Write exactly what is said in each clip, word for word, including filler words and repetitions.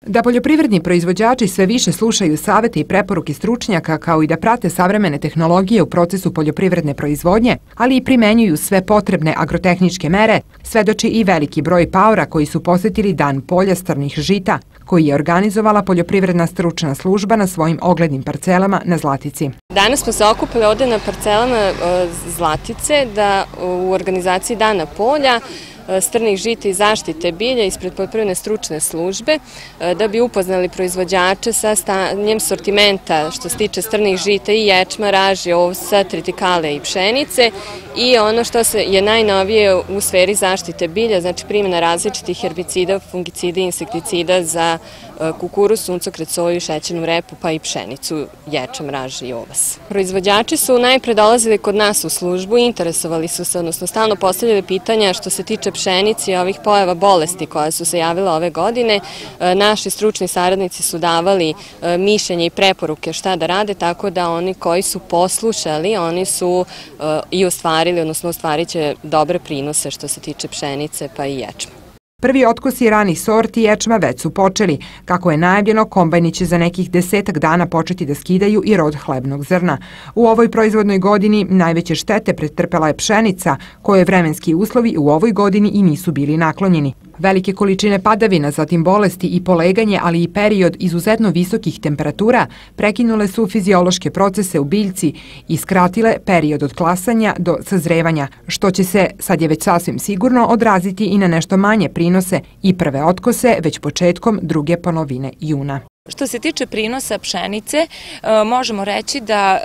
Da poljoprivredni proizvođači sve više slušaju savete i preporuke stručnjaka kao i da prate savremene tehnologije u procesu poljoprivredne proizvodnje, ali i primenjuju sve potrebne agrotehničke mere, svedoči i veliki broj paora koji su posetili Dan polja strnih žita, koji je organizovala Poljoprivredna stručna služba na svojim oglednim parcelama na Zlatici. Danas smo se okupili ovde na parcelama Zlatice da u organizaciji Dana polja strnih žita i zaštite bilja ispred Poljoprivredne stručne službe da bi upoznali proizvođače sa stanjem sortimenta što se tiče strnih žita i ječma, raži, ovsa, tritikale i pšenice i ono što je najnovije u sferi zaštite bilja, znači primjena različitih herbicida, fungicida i insekticida za kukuruz, suncokret, soju, šećernu repu pa i pšenicu, ječam, raži i ovas. Proizvođači su najpre dolazili kod nas u službu i interesovali su se, odnosno stalno postavljali pitanja što se tiče pšenici i ovih pojava bolesti koja su se javila ove godine. Naši stručni saradnici su davali mišljenje i preporuke šta da rade, tako da oni koji su poslušali, oni su i ostvarili, odnosno ostvarit će dobre prinose što se tiče pšenice pa i ječma. Prvi otkosi ranih sorti ječma već su počeli. Kako je najavljeno, kombajni će za nekih desetak dana početi da skidaju i rod hlebnog zrna. U ovoj proizvodnoj godini najveće štete pretrpela je pšenica, koje vremenski uslovi u ovoj godini i nisu bili naklonjeni. Velike količine padavina, zatim bolesti i poleganje, ali i period izuzetno visokih temperatura prekinule su fiziološke procese u biljci i skratile period od klasanja do sazrevanja, što će se, sad je već sasvim sigurno, odraziti i na nešto manje prinose i prve otkose već početkom druge polovine juna. Što se tiče prinosa pšenice, možemo reći da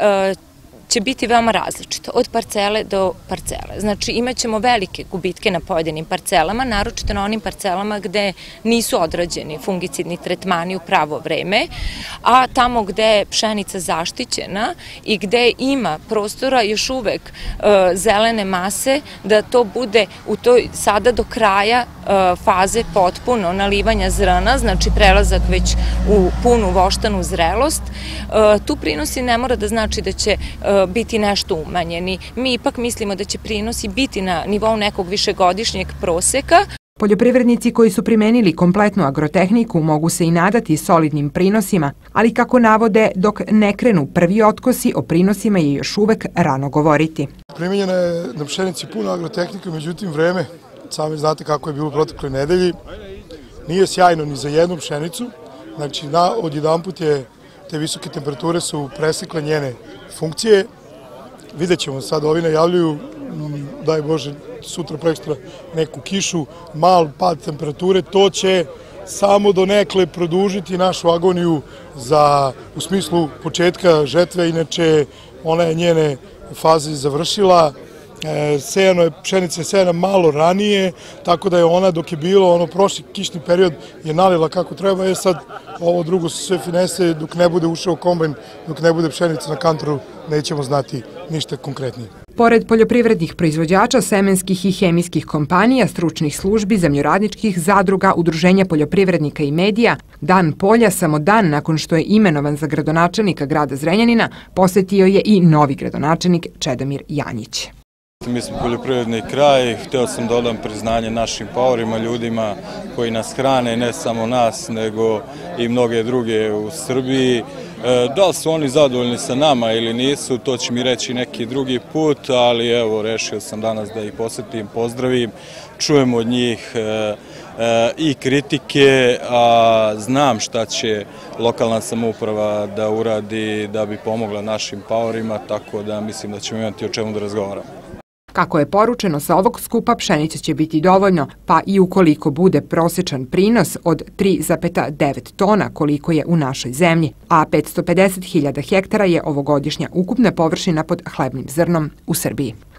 će biti veoma različito od parcele do parcele. Znači imat ćemo velike gubitke na pojedinim parcelama, naročito na onim parcelama gde nisu odrađeni fungicidni tretmani u pravo vreme, a tamo gde je pšenica zaštićena i gde ima prostora još uvek zelene mase, da to bude u toj sada do kraja faze potpuno nalivanja zrna, znači prelazak već u punu voštanu zrelost. Tu prinosi ne mora da znači da će biti nešto umanjeni. Mi ipak mislimo da će prinosi biti na nivou nekog višegodišnjeg proseka. Poljoprivrednici koji su primenili kompletnu agrotehniku mogu se i nadati solidnim prinosima, ali kako navode, dok ne krenu prvi otkosi, o prinosima je još uvek rano govoriti. Primenjena je na pšenici puno agrotehnika, međutim vreme, sami znate kako je bilo u protekloj nedelji, nije sjajno ni za jednu pšenicu, znači odjedanput je te visoke temperature su presekle njene funkcije. Vidjet ćemo sad, ovi najavljuju, daj Bože, sutra prekstra neku kišu, mal pad temperature, to će samo donekle produžiti našu agoniju za, u smislu početka žetve, inače ona je njene faze završila. Sejano je, pšenica je sejana malo ranije, tako da je ona dok je bilo, ono prošli kišni period je nalila kako treba, je sad ovo drugo su sve finese, dok ne bude ušao kombajn, dok ne bude pšenica na kantoru, nećemo znati ništa konkretnije. Pored poljoprivrednih proizvođača, semenskih i hemijskih kompanija, stručnih službi, zemljoradničkih zadruga, udruženja poljoprivrednika i medija, Dan polja, samo dan nakon što je imenovan za gradonačelnika grada Zrenjanina, posetio je i novi gradonačelnik Čedomir Janjić. Mi smo poljoprivredni kraj, hteo sam da odam priznanje našim paorima, ljudima koji nas hrane, ne samo nas, nego i mnoge druge u Srbiji. Da li su oni zadovoljni sa nama ili nisu, to će mi reći neki drugi put, ali evo, rešio sam danas da ih posetim, pozdravim, čujem od njih i kritike, a znam šta će lokalna samouprava da uradi da bi pomogla našim paorima, tako da mislim da ćemo imati o čemu da razgovaramo. Kako je poručeno, sa ovog skupa pšenice će biti dovoljno, pa i ukoliko bude prosječan prinos od tri zarez devet tona koliko je u našoj zemlji, a petsto pedeset hiljada hektara je ovogodišnja ukupna površina pod hlebnim zrnom u Srbiji.